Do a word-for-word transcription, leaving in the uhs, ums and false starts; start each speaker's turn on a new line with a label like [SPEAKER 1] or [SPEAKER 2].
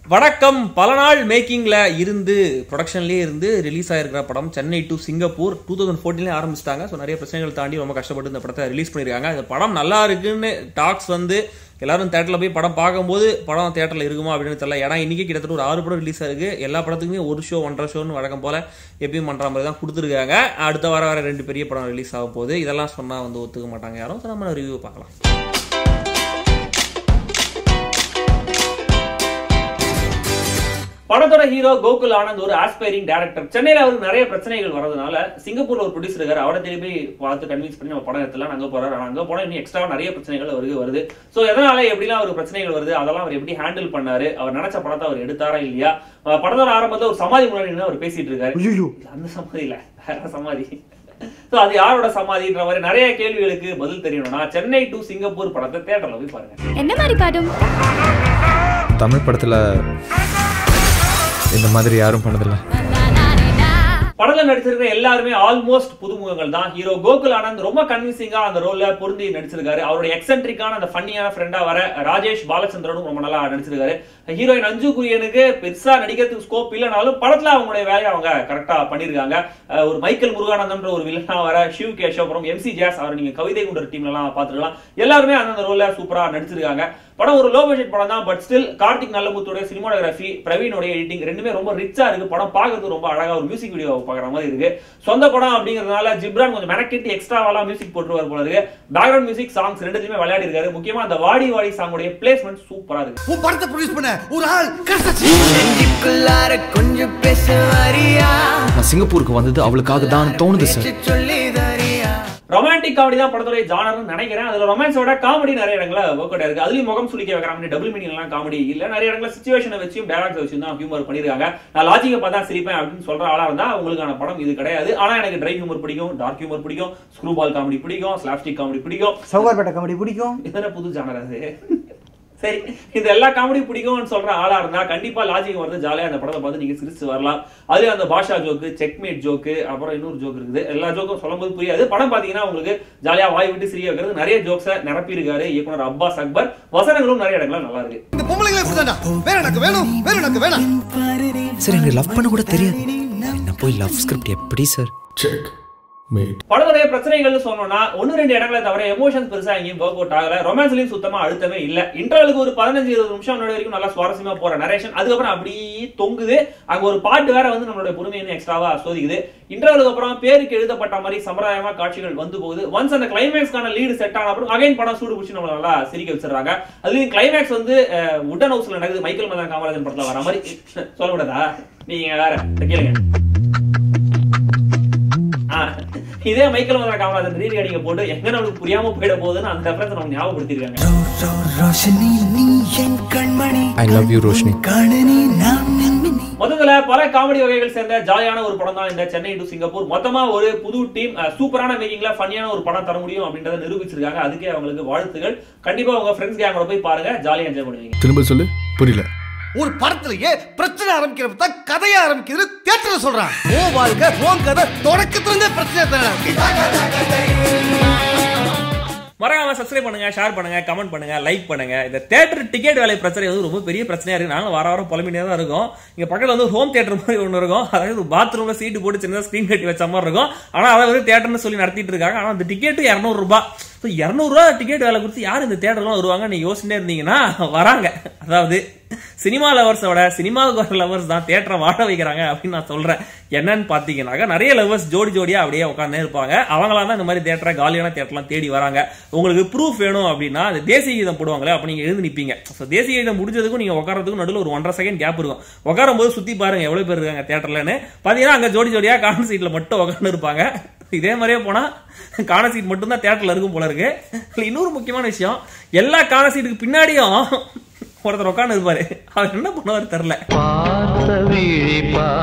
[SPEAKER 1] வணக்கம். பல நாள் மேக்கிங்ல இருந்து ப்ரொடக்ஷன்லேயே இருந்து ரிலீஸ் ஆயிருக்கிற படம் Chennai to Singapore two thousand ஃபோர்டீன்லேயே ஆரம்பிச்சிட்டாங்க. ஸோ நிறைய பிரச்சனைகள் தாண்டி ரொம்ப கஷ்டப்பட்டு இந்த படத்தை ரிலீஸ் பண்ணியிருக்காங்க. இந்த படம் நல்லா இருக்குன்னு டாக்ஸ் வந்து எல்லாரும் தேட்டரில் போய் படம் பார்க்கும்போது படம் தேட்டரில் இருக்குமா அப்படின்னு தெரியல. ஏன்னா இன்னைக்கு கிட்டத்தட்ட ஒரு ஆறு படம் ரிலீஸ் ஆயிருக்கு. எல்லா படத்துக்குமே ஒரு ஷோ ஒன்றரை ஷோன்னு வழக்கம் போல எப்பயும் பண்ணுற மாதிரி தான் கொடுத்துருக்காங்க. அடுத்த வாரம் வேற ரெண்டு பெரிய படம் ரிலீஸ் ஆக போகுது. இதெல்லாம் சொன்னால் வந்து ஒத்துக்க மாட்டாங்க யாரும். ஸோ நம்ம ரிவ்யூ பார்க்கலாம். படத்தோட ஹீரோ கோகுல் ஆனந்த் ஒரு ஆஸ்பைரிங் டைரக்டர். சென்னையில அவருக்கு நிறைய பிரச்சனைகள் வரதுனால சிங்கப்பூர்ல ஒரு ப்ரொடியூசர் இருக்காரு. அவரை திரும்பி போய் பார்த்து கன்வின்ஸ் பண்ணி நம்ம படம் எடுத்துலாம் அங்க போறாரு. ஆனா அங்க போனா இன்னும் எக்ஸ்ட்ரா நிறைய பிரச்சனைகள் அவருக்கு வருது. சோ எதனால எப்படிலாம் அவருக்கு பிரச்சனைகள் வருது, அதெல்லாம் அவர் எப்படி ஹேண்டில் பண்ணாரு, அவர் நினைச்ச படத்தை அவர் எடுத்தாரா இல்லையா, படத்தோட ஆரம்பத்துல ஒரு சமாதி முன்னாடி அவர் பேசிட்டு இருக்காரு. அந்த சமாதி இல்ல, வேற சமாதி. சோ அது யாரோட சமாதின்ற மாதிரி நிறைய கேள்விகளுக்கு பதில் தெரியணும்னா சென்னை டு சிங்கப்பூர் படத்தை தியேட்டர்ல போய் பாருங்க.
[SPEAKER 2] என்ன மாதிரி படம்?
[SPEAKER 3] தமிழ் படத்துல இந்த மாதிரி யாரும் பண்ணதில்ல.
[SPEAKER 1] படத்துல நடிச்சிருக்கிற எல்லாருமே ஆல்மோஸ்ட் புதுமுகங்கள் தான். ஹீரோ கோகுல் ஆனந்த் ரொம்ப கன்வின்சிங்கா அந்த ரோல்ல பொருந்தி நடிச்சிருக்காரு. அவருடைய எக்ஸென்ட்ரிக்கான அந்த ஃபன்னியான ஃப்ரெண்டா வர ராஜேஷ் பாலச்சந்திரனும் ரொம்ப நல்லா நடிச்சிருக்காரு. ஹீரோயின் அஞ்சு குரியனுக்கு பெருசா நடிக்கிறதுக்கு ஸ்கோப் இல்லைனாலும் படத்துல அவங்களுடைய வேலையை அவங்க கரெக்டா பண்ணிருக்காங்க. ஒரு மைக்கேல் முருகானந்தம்ன்ற ஒரு வில்லனா வர ஷிவ் கேஷவ், அப்புறம் எம்சி ஜாஸ், அவர் நீங்க கவிதை குண்டர் டீம்ல எல்லாம் பாத்துக்கலாம். எல்லாருமே அந்த ரோல்ல சூப்பரா நடிச்சிருக்காங்க. படம் ஒரு லோ பட்ஜெட் படம் தான். பட் ஸ்டில் கார்த்திக் நல்லமுத்தோட சினிமாட்டோகிராஃபி, பிரவீனோட எடிட்டிங் ரெண்டுமே ரொம்ப ரிச்சா இருக்கு. படம் பார்க்கறதுக்கு ரொம்ப அழகா ஒரு மியூசிக் வீடியோ பார்க்குற மாதிரி இருக்கு. சொந்த படம் அப்படிங்கிறதுனால ஜிப்ரான் கொஞ்சம் மெனக்கிட்டு எக்ஸ்ட்ராவா மியூசிக் போட்டுருவார் போல இருக்கு. பேக்ரவுண்ட் மியூசிக், சாங்ஸ் ரெண்டுத்தையுமே விளையாடி இருக்காரு. முக்கியமா அந்த வாடி வாடி சாங்கோட பிளேஸ்மெண்ட் சூப்பரா இருக்கு.
[SPEAKER 4] உன் படத்தை ப்ரொடியூஸ் பண்ண ஒரு ஆள் கஷ்டச்சி
[SPEAKER 5] கொஞ்சம் பேசுவாரியா.
[SPEAKER 3] நான் சிங்கப்பூருக்கு வந்தது அவளுக்காக தான் தோணுது சார்.
[SPEAKER 1] ரொமான்டிக் காமெடி தான் படத்தோட ஜானர்னு நினைக்கிறேன். அதுல ரொமான்ஸோட காமெடி நிறைய இடங்கள ஒர்க் அவுட் இருக்கு. அதுலயும் முகம் சுளிக்க வைக்கிற மாதிரி டபுள் மீனிங் எல்லாம் காமெடி இல்ல. நிறைய இடங்கள சிச்சுவேஷனை வச்சும் டைலாக்ஸ் வச்சும் தான் ஹியூமர் பண்ணிருக்காங்க. நான் லாஜிக்கை பார்த்தா சிரிப்பேன் அப்படின்னு சொல்ற ஆளா இருந்தா உங்களுக்கான படம் இது கிடையாது. ஆனா எனக்கு ட்ரை ஹியூமர் பிடிக்கும், டார்க் ஹியூமர் பிடிக்கும், ஸ்க்ரூ பால் காமெடி பிடிக்கும், ஸ்லாப்ஸ்டிக் காமெடி பிடிக்கும்,
[SPEAKER 4] சவுகார்பேட்டை காமெடி பிடிக்கும்.
[SPEAKER 1] இதெல்லாம் புது ஜானர் அது. சரி, இந்த எல்லா காமெடி பிடிக்கும்னு சொல்ற ஆளா இருந்தா கண்டிப்பா லாஜிக் வந்து ஜாலியா அந்த படத்தை பார்த்து நீங்க சிரிச்சு வரலாம். அதுல அந்த பாஷா ஜோக்கு, செக்மேட் ஜோக்கு, அப்புறம் இன்னொரு ஜோக் இருக்குது. எல்லா ஜோக்கும் சொல்லும் போது புரியாது. படம் பாத்தீங்கன்னா உங்களுக்கு ஜாலியா வாய் விட்டு சிரிக்க வைக்கிறது. நிறைய ஜோக்ஸை நிரப்பி இருக்காரு இயக்குனர் அப்பாஸ் அக்பர். வசனங்களும் நிறைய இடங்கள்ல நல்லா இருக்கு.
[SPEAKER 4] இந்த பொம்பளைங்களே இப்படிதான்டா. வேற எனக்கு வேணும், வேற எனக்கு வேணும்.
[SPEAKER 3] சார் எனக்கு லவ் பண்ண கூட தெரியாது. என்ன போய் லவ் ஸ்கிரிப்ட் எப்படி சார்?
[SPEAKER 4] செக்
[SPEAKER 1] படத்துடைய பிரச்சனைகள்னு சொன்னோம்னா ஒன்னு ரெண்டு இடங்களை தவிர எமோஷன்ஸ் பெருசா எங்கேயும் ஒர்க் அவுட் ஆகல. ரொமான்ஸ்லயும் சுத்தமா அழுத்தமே இல்ல. இன்டர்வலுக்கு ஒரு பதினஞ்சு இருபது நிமிஷம் முன்னாடி வரைக்கும் நல்லா சுவாரஸ்யமா போற நரேஷன், அதுக்கப்புறம் அப்படியே தொங்குது. அங்க ஒரு பாட்டு வேற வந்து நம்மளுடைய பொறுமையை எக்ஸ்ட்ராவா சோதிக்குது. இன்டர்வலுக்கு அப்புறம் பேருக்கு எழுதப்பட்ட மாதிரி சம்பிரதாயமா காட்சிகள் வந்து போகுது. ஒன்ஸ் அந்த கிளைமேக்ஸ்க்கான லீடு செட் ஆன அப்புறம் அகைன் படம் சூடு பிடிச்சி நம்ம நல்லா சிரிக்க வச்சிடறாங்க. அதுலயும் கிளைமேக்ஸ் வந்து உட்டன் ஹவுஸ்ல நடக்குது. மைக்கேல் மதன் காமராஜன் படத்துல வர மாதிரி சொல்லக்கூடாதா? நீங்க வேற கேளுங்க. இதே மைக்கேல் மதன் காமராஜன் ரீரிகார்டிங்க போட்டு எங்க நம்மளுக்கு புரியாம போயிட போகுதுன்னு அந்த ரெஃபரன்ஸ் நம்ம ஞாபகப்படுத்திருக்காங்க.
[SPEAKER 3] I love you Roshini.
[SPEAKER 1] மொத்தத்துல பல காமெடி வகைகள் சேர்ந்த ஜாலியான ஒரு படம் தான் இந்த சென்னை டு சிங்கப்பூர். மொத்தமா ஒரு புது டீம் சூப்பரான மேக்கிங்ல ஃபன்னியான ஒரு படம் தர முடியும் அப்படின்றத நிரூபிச்சிருக்காங்க. அதுக்கே அவங்களுக்கு வாழ்த்துகள். கண்டிப்பா உங்க ஃப்ரெண்ட்ஸ் கேங்கோட போய் பாருங்க, ஜாலியா என்ஜாய் பண்ணுவீங்க.
[SPEAKER 3] திரும்ப சொல்லு, புரியல.
[SPEAKER 4] ஒரு படத்திலேயே பிரச்சனை ஆரம்பிக்கிறப்ப தான் கதையை ஆரம்பிக்கிறது தியேட்டர்ல சொல்றான். ஓ வாழ்க்கை ஓன் கதை தொடக்கத்துல இருந்தே பிரச்சனை தானே.
[SPEAKER 1] மறக்காம சப்ஸ்கிரைப் பண்ணுங்க, ஷேர் பண்ணுங்க, கமெண்ட் பண்ணுங்க, லைக் பண்ணுங்க. இந்த தியேட்டர் டிக்கெட் வேலை பிரச்சனை வந்து ரொம்ப பெரிய பிரச்சனையா இருக்கு. நாங்க வார வாரம் புலம்பினே தான் இருக்கும். இங்க பக்கத்துல வந்து ஹோம் தியேட்டர் மாதிரி ஒன்று இருக்கும். அதாவது பாத்ரூம்ல சீட்டு போட்டு சின்னதா ஸ்கிரீன் கட்டி வச்ச மாதிரி இருக்கும். ஆனா அதை வந்து தியேட்டர்னு சொல்லி நடத்திட்டு இருக்காங்க. ஆனா அந்த டிக்கெட் இருநூறு ரூபாய். இருநூறு ரூபாய் டிக்கெட் வேலை கொடுத்து யாரு இந்த தியேட்டர்லாம் வருவாங்க நீ யோசிச்சுட்டே இருந்தீங்கன்னா வராங்க. அதாவது சினிமா லவர்ஸோட சினிமாவுக்கு வர லவர்ஸ் தான் தியேட்டரை வாழ வைக்கிறாங்க அப்படின்னு நான் சொல்றேன். என்னன்னு பாத்தீங்கன்னாக்கா நிறைய லவர்ஸ் ஜோடி ஜோடியா அப்படியே உட்காந்து இருப்பாங்க. அவங்களாம் தான் இந்த மாதிரி தியேட்டரை காலியான தியேட்டர்லாம் தேடி வராங்க. உங்களுக்கு ப்ரூஃப் வேணும் அப்படின்னா அந்த தேசிய கீதம் போடுவாங்களே, அப்ப நீங்க எழுந்து நிப்பீங்க. தேசிய கீதம் முடிஞ்சதுக்கும் நீங்க உட்காரதுக்கும் நடுவில் ஒரு ஒன்றரை செகண்ட் கேப் இருக்கும். உட்காரும் போது சுத்தி பாருங்க எவ்வளவு பேர் இருக்காங்க தியேட்டர்லன்னு. பாத்தீங்கன்னா அங்க ஜோடி ஜோடியா கார்னர் சீட்ல மட்டும் உட்காந்து இருப்பாங்க. இதே மாதிரியே போனா கார்னர் சீட் மட்டும் தான் தியேட்டர்ல இருக்கும் போல இருக்கு. இன்னொரு முக்கியமான விஷயம், எல்லா கார்னர் சீட்டுக்கு பின்னாடியும் ஒருத்தர் உட்காந்து இருப்பாரு. அவர் என்ன பண்ணுவாரு தெரியல.